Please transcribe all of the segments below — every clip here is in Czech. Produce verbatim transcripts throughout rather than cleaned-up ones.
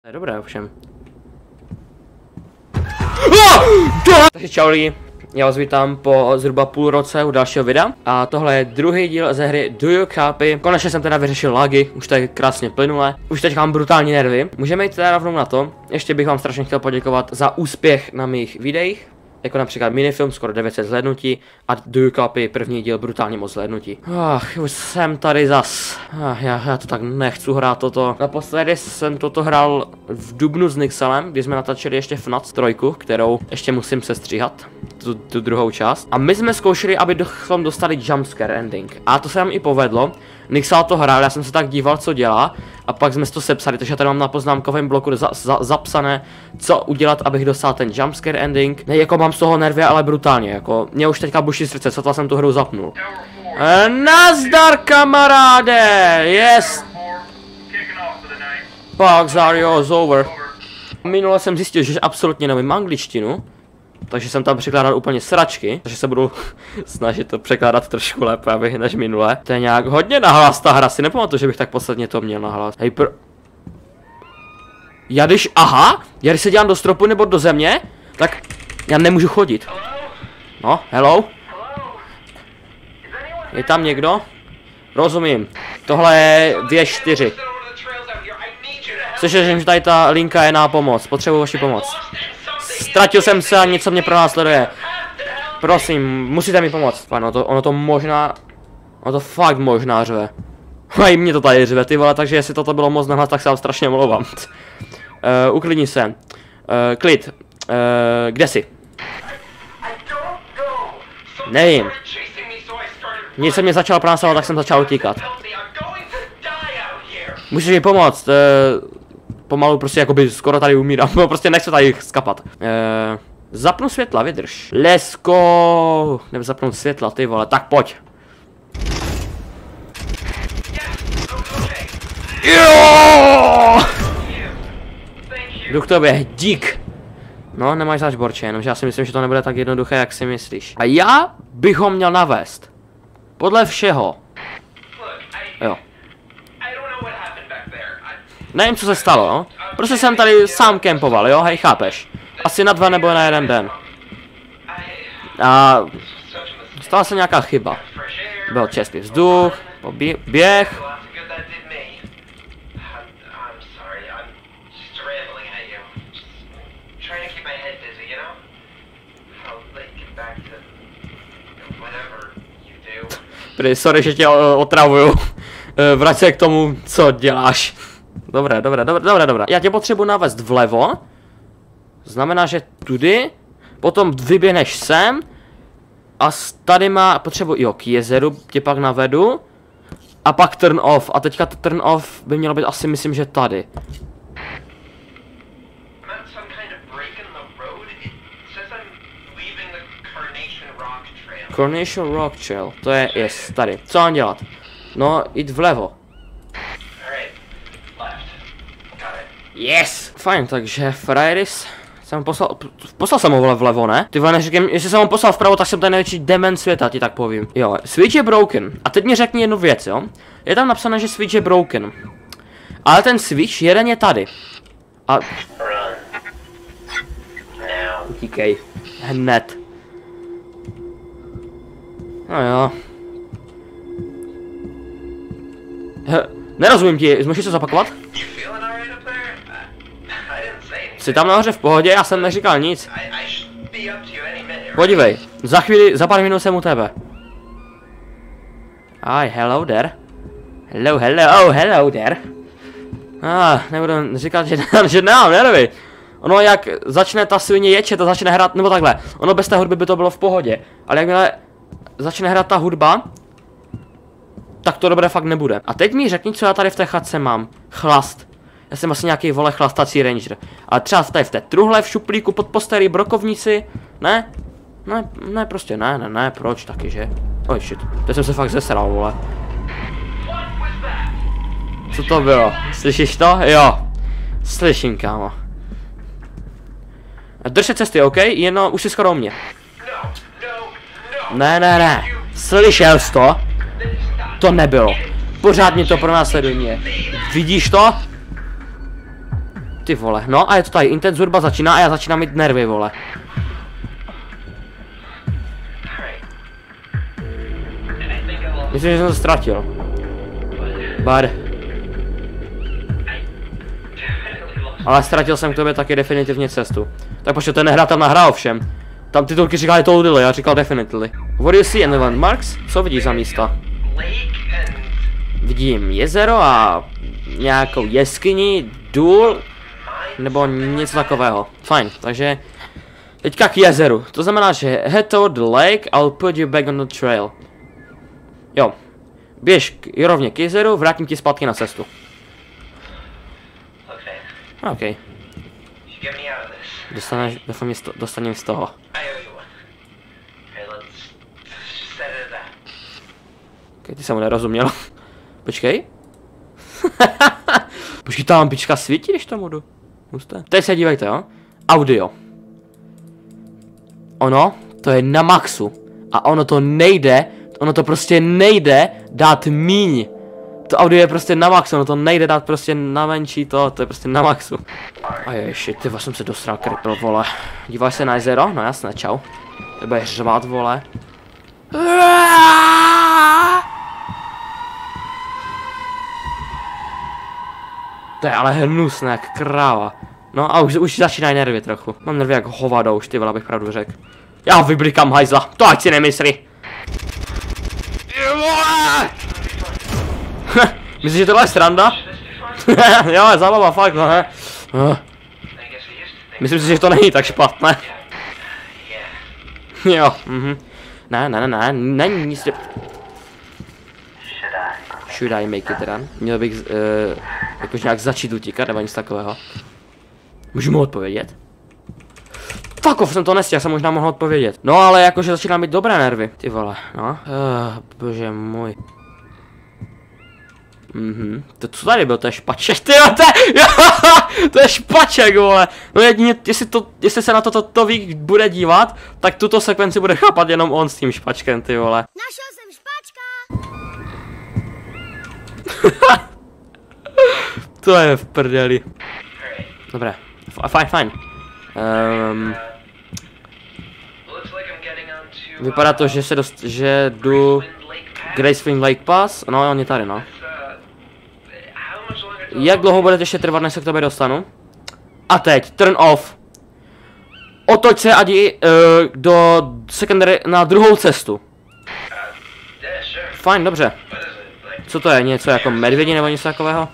To je dobré ovšem. Takže čau lidi, já vás vítám po zhruba půl roce u dalšího videa. A tohle je druhý díl ze hry Do You Copy. Konečně jsem teda vyřešil lagy, už to je krásně plynule. Už teď mám brutální nervy. Můžeme jít teda rovnou na to. Ještě bych vám strašně chtěl poděkovat za úspěch na mých videích. Jako například minifilm, skoro devět set zhlédnutí a Do You Copy, první díl, brutálně moc zhlédnutí. Ach, už jsem tady zas. Ach, já, já to tak nechci hrát toto. Naposledy jsem toto hrál v dubnu s Nixelem, kdy jsme natáčeli ještě F N A F trojku, kterou ještě musím sestříhat, tu, tu druhou část. A my jsme zkoušeli, aby bychom dostali jumpscare ending. A to se nám i povedlo. Nixel to hrál, já jsem se tak díval, co dělá. A pak jsme si to sepsali, takže tady mám na poznámkovém bloku za, za, zapsané, co udělat, abych dostal ten jumpscare ending. Ne, jako mám z toho nervy, ale brutálně, jako mě už teďka buší srdce, co to jsem tu hru zapnul. E, nazdar kamaráde, yes! Bugs are yours over. Minule jsem zjistil, že absolutně nevím angličtinu, takže jsem tam překládal úplně sračky, takže se budu snažit to překládat trošku lépe než minule. To je nějak hodně nahlas ta hra, si nepamatuju, že bych tak posledně to měl nahlas. Hej, pro... Já když, aha, já když se dělám do stropu nebo do země, tak já nemůžu chodit. No, hello? Je tam někdo? Rozumím. Tohle je dvě čtyři. Slyšíte, že tady ta linka je na pomoc, potřebuji vaši pomoc. Ztratil jsem se a něco mě pronásleduje. Prosím, musíte mi pomoct. Ono to, ono to možná, ono to fakt možná řve. A i mě to tady řve, ty vole, takže jestli toto bylo moc nahlas, tak se vám strašně omlouvám. uh, uklidni se. Uh, klid. Uh, kde jsi? Nevím. Když se mě začal pronásledovat, tak jsem začal utíkat. Musíš mi pomoct. Uh, Pomalu prostě jakoby skoro tady umírám, no prostě nechci tady skapat. Eee, zapnu světla, vydrž. Let's go! Nebo zapnout světla, ty vole, tak pojď. Jo! Jdu k tobě, dík. No, nemáš zač, borče, jenomže já si myslím, že to nebude tak jednoduché, jak si myslíš. A já bych ho měl navést. Podle všeho. Jo. Nevím, co se stalo, jo? Prostě jsem tady sám kempoval, jo? Hej, chápeš? Asi na dva nebo na jeden den. A... stala se nějaká chyba. Byl čerstvý vzduch, pobě běh. Prý, sorry, že tě otravuju. Vrať se k tomu, co děláš. Dobré, dobré, dobré, dobré, dobré. Já tě potřebuji navést vlevo. Znamená, že tudy. Potom vyběhneš sem. A tady má, potřebuji, jo, k jezeru tě pak navedu. A pak turn off. A teďka to turn off by mělo být asi, myslím, že tady. Carnation Rock Trail, to je, yes, tady. Co mám dělat? No, jít vlevo. Yes! Fajn, takže Frairis jsem poslal, poslal jsem ho vlevo, ne? Ty vole, neříkám, jestli jsem ho poslal vpravo, tak jsem ten největší dement světa, ti tak povím. Jo, switch je broken. A teď mi řekni jednu věc, jo? Je tam napsané, že switch je broken. Ale ten switch, jeden je tady. A... utíkej. Hned. No jo. He, nerozumím ti, můžeš to zapakovat? Jsi tam nahoře v pohodě, já jsem neříkal nic. Podívej, za chvíli, za pár minut jsem u tebe. Hi, hello there. Hello, hello, hello there. Ah, nebudu říkat, že, že nemám nervy. Ono jak začne ta svině ječet a začne hrát, nebo takhle. Ono bez té hudby by to bylo v pohodě. Ale jakmile začne hrát ta hudba, tak to dobré fakt nebude. A teď mi řekni, co já tady v té chatce mám. Chlast. Já jsem asi nějaký, vole, chlastací ranger. Ale třeba tady v té truhle, v šuplíku, pod postery, brokovnici. Ne? Ne, ne, prostě ne, ne, ne, proč taky, že? Oj, shit, teď jsem se fakt zesral, vole. Co to bylo? Slyšíš to? Jo. Slyším, kámo. Drž se cesty, OK? Jenom, už jsi skoro u mě. Ne, ne, ne. Slyšel jsi to? To nebylo. Pořádně to pronásleduje mě. Vidíš to? Ty vole, no a je to tady, Intense hudba začíná a já začínám mít nervy, vole. Myslím, že jsem to ztratil. But... Ale ztratil jsem k tobě taky definitivně cestu. Tak počkej, to je nehratelná hra ovšem. Tam titulky říkali totally, já říkal definitely. What do you see in the landmarks? Co vidíš za místa? Vidím jezero a nějakou jeskyni, důl, nebo něco takového. Fajn, takže teďka k jezeru. To znamená, že head toward the lake, I'll put you back on the trail. Jo, běž k, rovně k jezeru, vrátím ti zpátky na cestu. OK. Dostaneš, doufám, dostanem z toho. Okay, ty jsem mu nerozuměl. Počkej. Počkej, ta lampička svítí, když tam jdu. Husté. Teď se dívejte, jo. Audio. Ono, to je na maxu. A ono to nejde, ono to prostě nejde dát míň. To audio je prostě na maxu, ono to nejde dát prostě na menší to, to je prostě na maxu. A ježi, ty jsem se dostal kripl, vole. Díváš se na jezero? No jasné, čau. To bude řvát, vole. To je ale hnusné, jak kráva. No a už, už začínají nervy trochu. Mám nervy jak hovado už, ty vole, abych pravdu řekl. Já vyblikám hajzla, to ať si nemyslí. Myslíš, že tohle je sranda? Jo, je zábava, fakt, no ne. Myslím si, že to není tak špatné. Jo, mhm. Ne, ne, ne, ne, není nic. Should I make it run? Měl bych uh, jakož nějak začít utíkat nebo nic takového. Můžu mu odpovědět? Fuck off, jsem to nestihl, jsem možná mohl odpovědět. No ale jakože začínám mít dobré nervy. Ty vole, no. Uh, bože můj. Mhm, to co tady byl, to je špaček, ty jo, to je, to je špaček, vole. No jedině, jestli, to, jestli se na toto to, to vík bude dívat, tak tuto sekvenci bude chápat jenom on s tím špačkem, ty vole. Našel jsem špačka. To je v prdeli. Dobré, fajn, fajn. Um, vypadá to, že se dost, že jdu Gracefin Lake Pass, no on je tady, no. Jak dlouho budete ještě trvat, než se k tobě dostanu? A teď, turn off. Otoč se adi uh, do secondary na druhou cestu. Fajn, dobře. Co to je, něco jako medvědi nebo něco takového?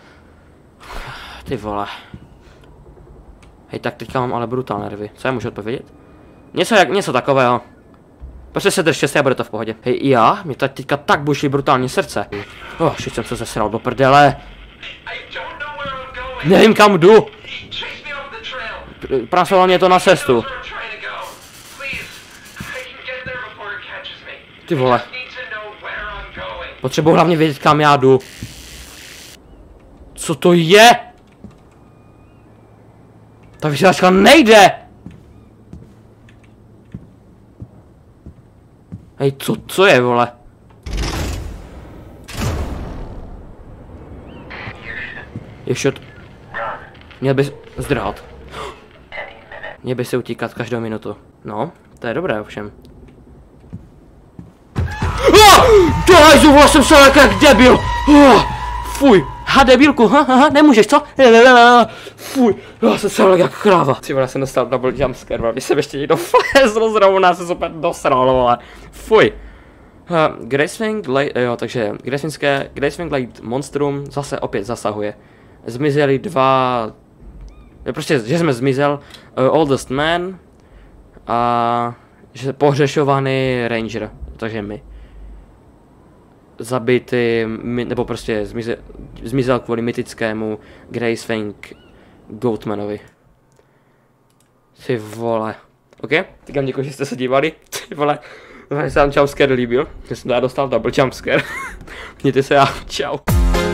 Ty vole. Hej, tak teďka mám ale brutální nervy. Co já můžu odpovědět? Něco jak, něco takového. Prostě se držte se a bude to v pohodě. Hej, já? Mě tady teďka tak buší brutální srdce. Oh, šit jsem se zesral do prdele. Nevím kam jdu. Prasoval mě to na cestu. Ty vole. Potřebuji hlavně vědět kam já jdu. Co to je? Ta vysílačka nejde! Hej, co, co je, vole? Je shot. Měl bys zdrhat. Měl by se utíkat každou minutu. No, to je dobré ovšem. Do hajzu, vole, jsem se jak debil! Oh, fuj! Ha, debilku, ha, ha, ha, nemůžeš, co? Fuj, já jsem se jak kráva. Ty vole, jsem dostal double jumpscare, když jsem ještě někdo flezl zrovna, se super dosral, vole. Fuj. Uh, Gracefin Glade, jo, takže Gracefinské, Gracefin Glade Monstrum zase opět zasahuje. Zmizeli dva... Prostě, že jsme zmizel uh, Oldest Man a že pohřešovaný Ranger, takže my. Zabity, nebo prostě zmizel, zmizel kvůli mytickému Gracefin Goatmanovi. Ty vole. OK? Tak vám děkuji, že jste se dívali. Ty vole. Doufám, že se vám jumpscare líbil. Já jsem teda dostal double jumpscare. Mějte se a čau.